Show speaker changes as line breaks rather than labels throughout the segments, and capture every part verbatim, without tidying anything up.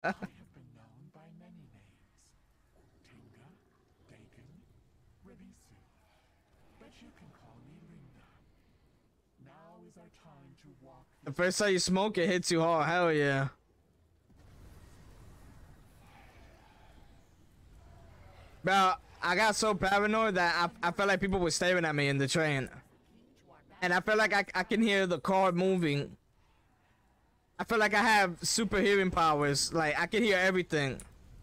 have been known by many names. Tinga, Dagon, Ribisu. But you can call me Linda. Now is our time to walk
The first time you smoke, it hits you hard. Hell yeah. Bro, I got so paranoid that I, I felt like people were staring at me in the train. And I felt like I, I can hear the car moving. I feel like I have super hearing powers. Like, I can hear everything.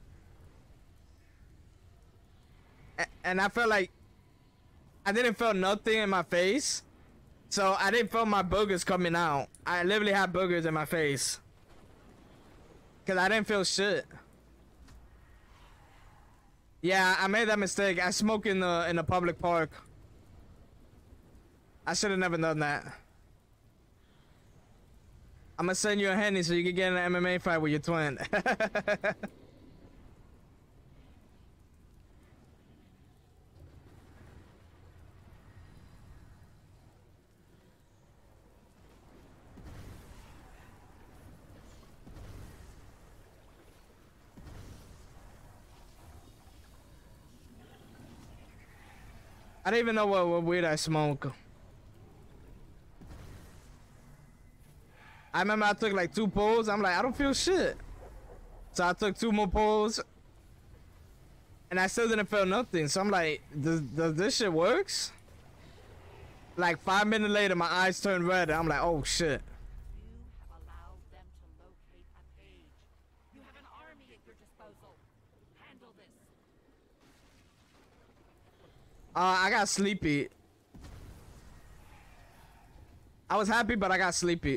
A and I felt like I didn't feel nothing in my face. So I didn't feel my boogers coming out. I literally had boogers in my face. Cause I didn't feel shit. Yeah, I made that mistake. I smoke in the in a public park. I should have never done that. I'm gonna send you a Henny so you can get in an M M A fight with your twin. I don't even know what, what weed I smoke. I remember I took like two pulls. I'm like, I don't feel shit. So I took two more pulls. And I still didn't feel nothing. So I'm like, does, does this shit works? Like five minutes later, my eyes turned red. And I'm like, oh shit.
You have allowed them to locate a page. You have an army at your disposal. Handle this.
Uh, I got sleepy. I was happy, but I got sleepy.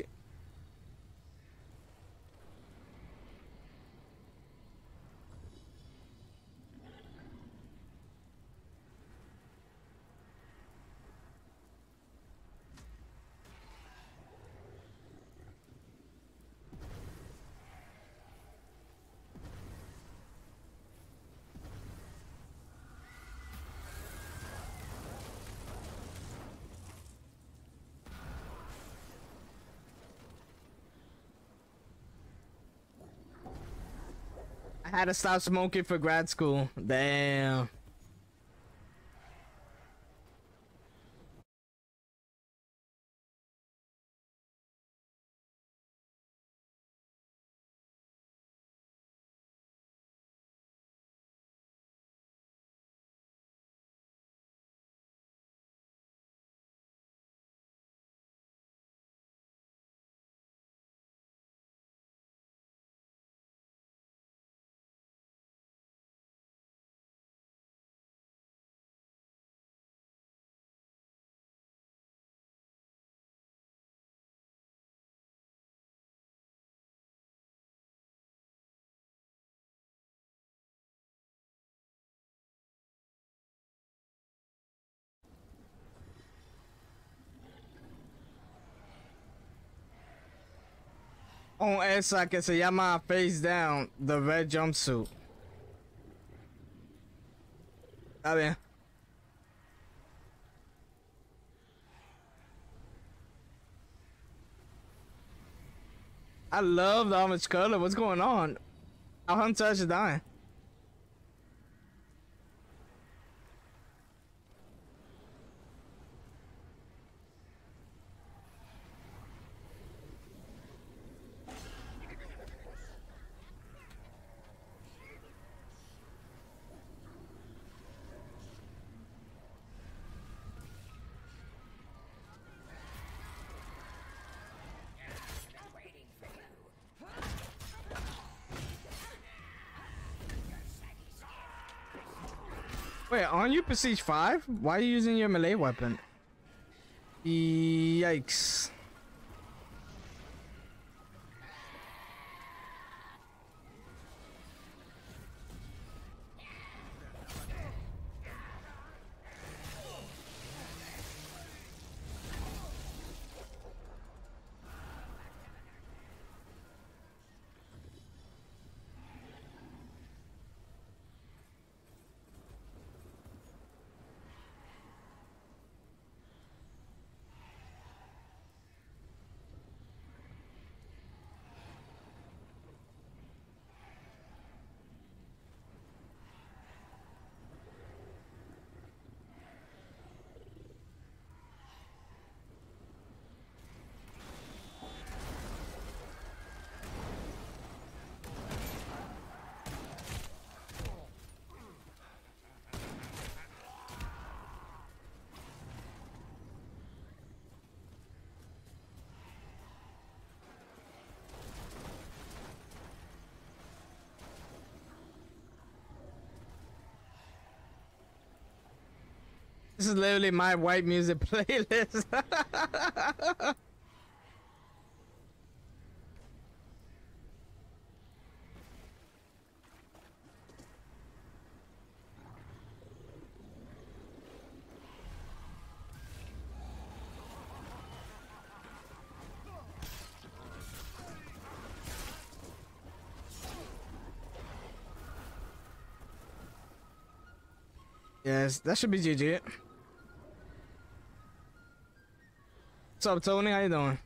I had to stop smoking for grad school. Damn. On esa que se llama Face Down, the red jumpsuit. Está bien. I love the orange color. What's going on? Our hunter is dying. Wait, aren't you Prestige five? Why are you using your melee weapon? Yikes. This is literally my white music playlist. Yes, that should be G G. What's up, Tony? How you doing?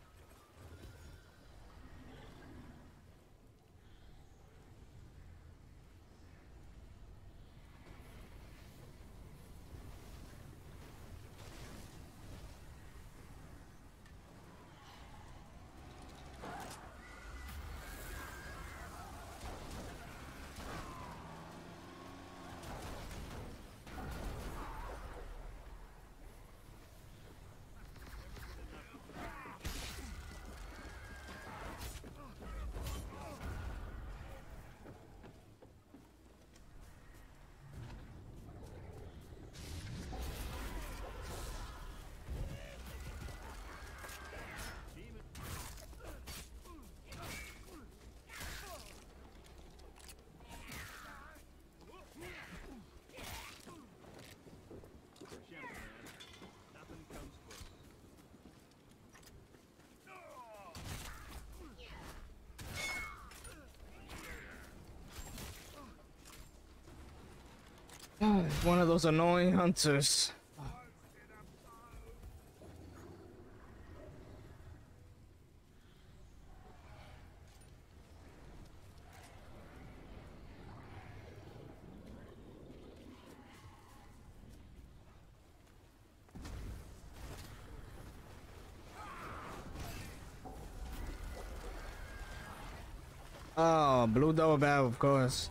One of those annoying hunters. Oh, blue double barrel, of course.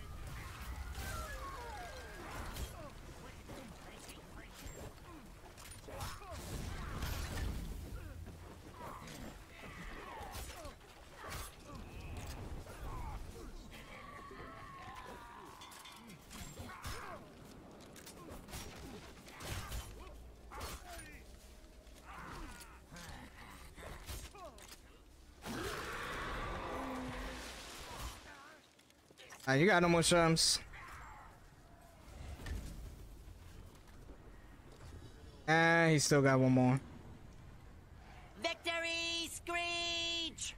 Ah, you got no more shrooms. And he still got one more.
Victory screech!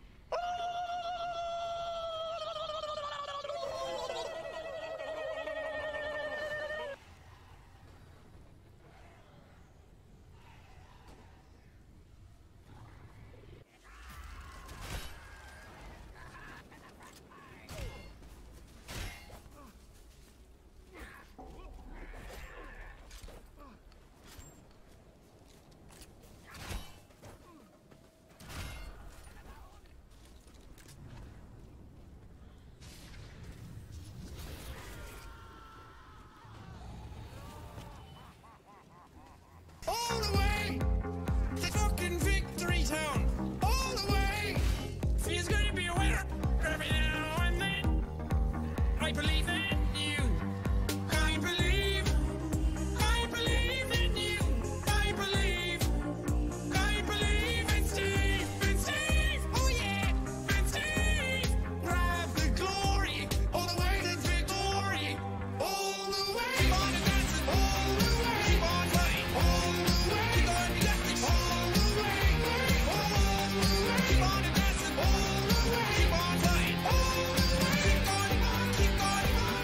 All the way to fucking Victory Town. All the way. Feels good to be a winner every now and then. I believe in you. I believe. I believe in you. I believe. I believe in Steve. In Steve. Oh yeah. In Steve. Grab the glory. All the way to victory. All the way. Keep on advancing. All the way. Keep on fighting. All the way. Keep on electric. All the way. All the way. Keep on advancing. All the way. Keep on fighting. All the way. Keep going on. Keep going on.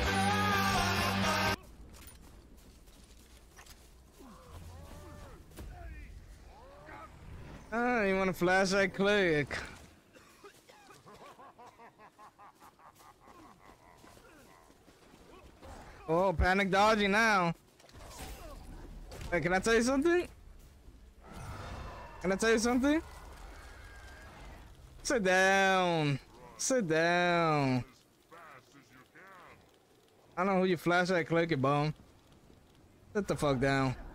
Ah, you want to flash that click? Oh, panic dodging now. Hey, can I tell you something? Can I tell you something? Sit down. Sit down. I don't know who you flash that click, bum. Sit the fuck down.